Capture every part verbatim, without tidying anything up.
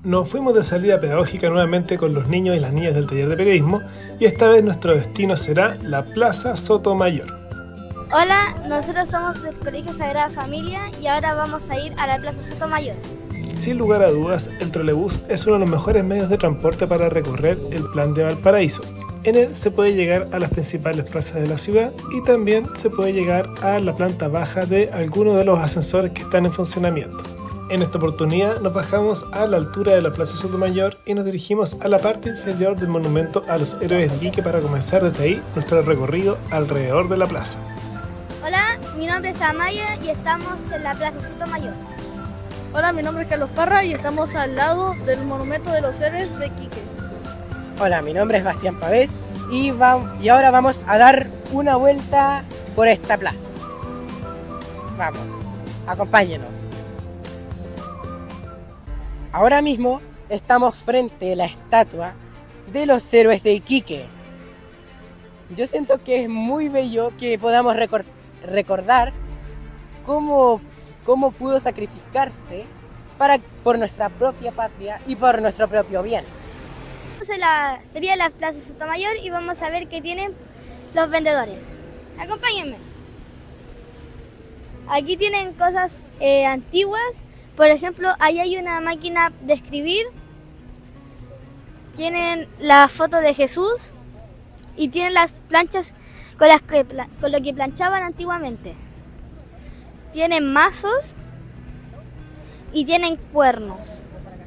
Nos fuimos de salida pedagógica nuevamente con los niños y las niñas del taller de periodismo y esta vez nuestro destino será la Plaza Sotomayor. Hola, nosotros somos del Colegio Sagrada Familia y ahora vamos a ir a la Plaza Sotomayor. Sin lugar a dudas, el trolebús es uno de los mejores medios de transporte para recorrer el Plan de Valparaíso. En él se puede llegar a las principales plazas de la ciudad y también se puede llegar a la planta baja de algunos de los ascensores que están en funcionamiento. En esta oportunidad nos bajamos a la altura de la Plaza Sotomayor y nos dirigimos a la parte inferior del monumento a los héroes de Iquique para comenzar desde ahí nuestro recorrido alrededor de la plaza. Hola, mi nombre es Amaya y estamos en la Plaza Sotomayor. Hola, mi nombre es Carlos Parra y estamos al lado del monumento de los héroes de Iquique. Hola, mi nombre es Bastián Pavés y, va, y ahora vamos a dar una vuelta por esta plaza. Vamos, acompáñenos. Ahora mismo estamos frente a la estatua de los héroes de Iquique. Yo siento que es muy bello que podamos recor- recordar cómo, cómo pudo sacrificarse para, por nuestra propia patria y por nuestro propio bien. Estamos en la feria de la Plaza Sotomayor y vamos a ver qué tienen los vendedores. Acompáñenme. Aquí tienen cosas eh, antiguas. Por ejemplo, ahí hay una máquina de escribir, tienen la foto de Jesús y tienen las planchas con, las que, con lo que planchaban antiguamente. Tienen mazos y tienen cuernos.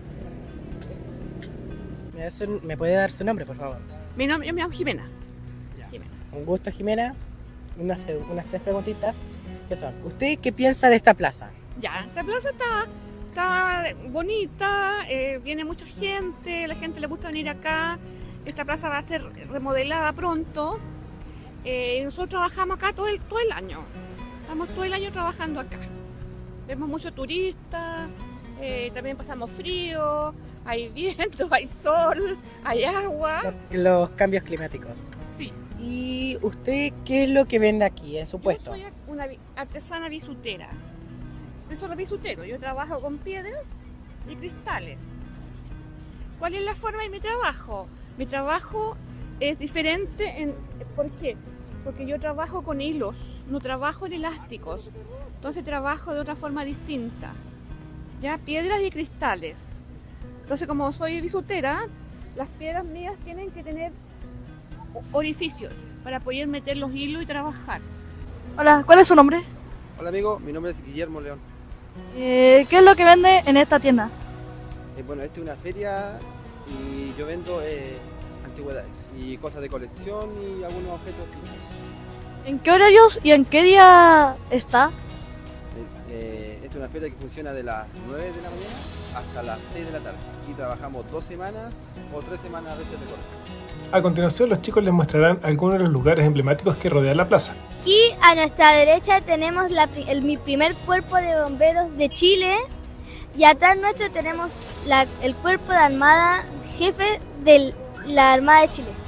¿Me, da su, ¿Me puede dar su nombre, por favor? Mi nombre, yo me llamo Jimena. Jimena. Un gusto, Jimena. Unas, unas tres preguntitas que son, ¿usted qué piensa de esta plaza? Ya, esta plaza está, está bonita, eh, viene mucha gente, la gente le gusta venir acá. Esta plaza va a ser remodelada pronto. Eh, nosotros trabajamos acá todo el, todo el año. Estamos todo el año trabajando acá. Vemos muchos turistas, eh, también pasamos frío, hay viento, hay sol, hay agua. Los, los cambios climáticos. Sí. ¿Y usted qué es lo que vende aquí en su puesto? Yo soy una artesana bisutera. Yo soy bisutero, yo trabajo con piedras y cristales. ¿Cuál es la forma de mi trabajo? Mi trabajo es diferente. En, ¿Por qué? Porque yo trabajo con hilos, no trabajo en elásticos. Entonces trabajo de otra forma distinta. Ya, piedras y cristales. Entonces, como soy bisutera, las piedras mías tienen que tener orificios para poder meter los hilos y trabajar. Hola, ¿cuál es su nombre? Hola amigo, mi nombre es Guillermo León. Eh, ¿Qué es lo que vende en esta tienda? Eh, bueno, esta es una feria y yo vendo eh, antigüedades y cosas de colección y algunos objetos físicos. ¿En qué horarios y en qué día está? Eh, eh, esta es una feria que funciona de las nueve de la mañana hasta las seis de la tarde. Aquí trabajamos dos semanas o tres semanas a veces de corte. A continuación los chicos les mostrarán algunos de los lugares emblemáticos que rodean la plaza. Aquí a nuestra derecha tenemos la, el, mi primer cuerpo de bomberos de Chile y atrás nuestro tenemos la, el cuerpo de armada jefe de la Armada de Chile.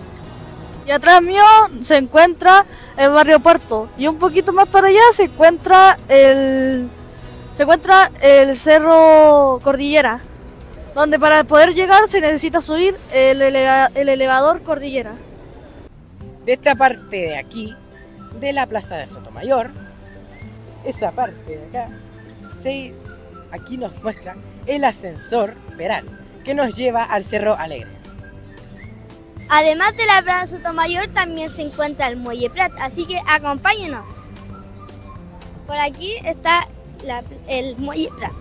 Y atrás mío se encuentra el barrio Puerto y un poquito más para allá se encuentra el, se encuentra el Cerro Cordillera, donde para poder llegar se necesita subir el, eleva, el elevador Cordillera. De esta parte de aquí, de la Plaza de Sotomayor, esa parte de acá, se, aquí nos muestra el ascensor Peral, que nos lleva al Cerro Alegre. Además de la Plaza Sotomayor también se encuentra el Muelle Prat, así que acompáñenos. Por aquí está la, el Muelle Prat.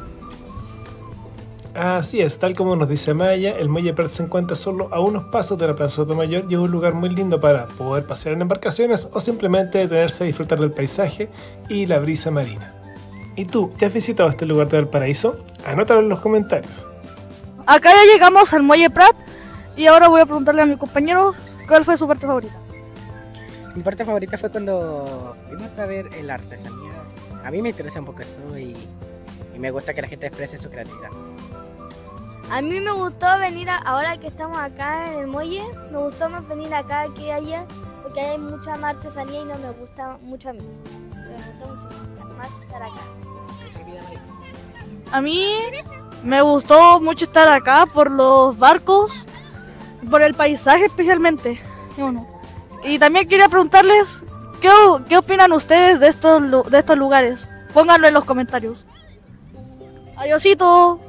Así es, tal como nos dice Maya, el Muelle Prat se encuentra solo a unos pasos de la Plaza Sotomayor y es un lugar muy lindo para poder pasear en embarcaciones o simplemente detenerse a disfrutar del paisaje y la brisa marina. ¿Y tú, ya has visitado este lugar de Valparaíso? Anótalo en los comentarios. Acá ya llegamos al Muelle Prat y ahora voy a preguntarle a mi compañero cuál fue su parte favorita. Mi parte favorita fue cuando fuimos a ver la artesanía. A mí me interesa un poco eso y, y me gusta que la gente exprese su creatividad. A mí me gustó venir, a, ahora que estamos acá en el muelle, me gustó más venir acá que allá, porque hay mucha más artesanía y no me gusta mucho a mí. Pero me gustó mucho más estar acá. A mí Me gustó mucho estar acá por los barcos, por el paisaje especialmente. Y, bueno, y también quería preguntarles, ¿qué, qué opinan ustedes de estos, lu- de estos lugares? Pónganlo en los comentarios. Adiósito.